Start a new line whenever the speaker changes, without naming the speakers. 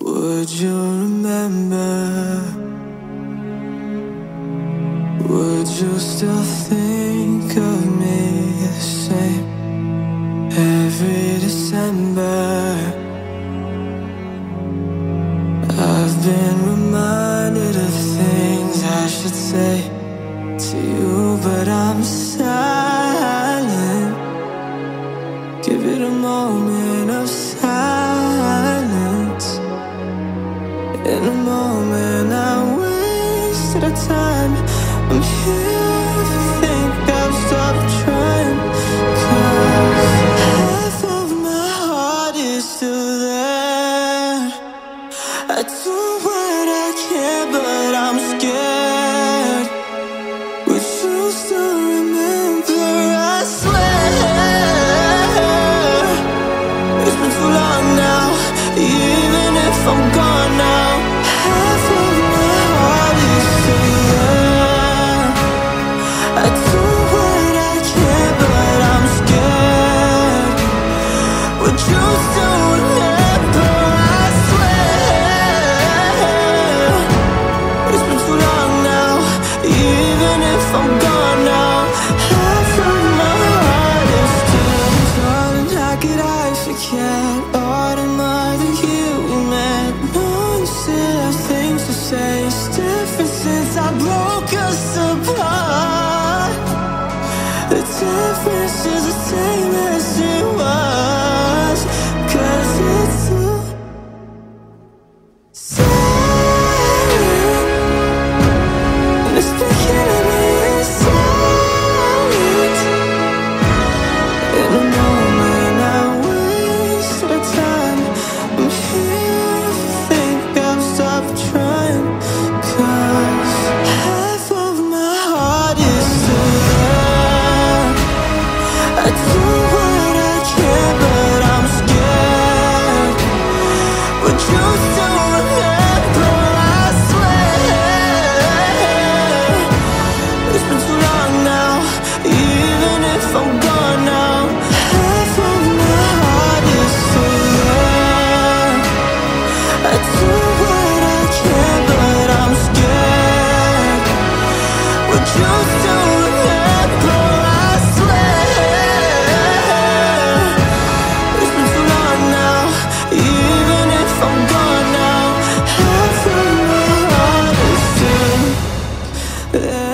Would you remember? Would you still think of me the same every December? I've been reminded of things I should say to you, but I'm silent. Give it a moment of silence. In a moment I wasted a time. I'm here if you think I've stopped trying, 'cause half of my heart is still there. I do what I can, but I'm scared. Would you still remember? I swear it's been too long now. Even if I'm gone now, half of my heart is still there. I do what I can, but I'm scared. Would you still remember? I swear it's been too long now. Even if I'm gone now, half of my heart is still. Darling, how could I forget all the mother year we met? No, you still have things to say. It's different since I broke us apart. The difference is the same as it was, 'cause it's too silent, and it's been killing me inside. In a moment I wasted a time. I'm here if you think I've stopped trying, 'cause half of my heart is still there. I do what I can, but I'm scared. Would you still remember? I swear it's been too long now. Even if I'm gone now, half of my heart is still there. I do what I can, but I'm scared. Would you still remember? I swear it's been too long now. Even if I'm gone now, half of my heart is still there.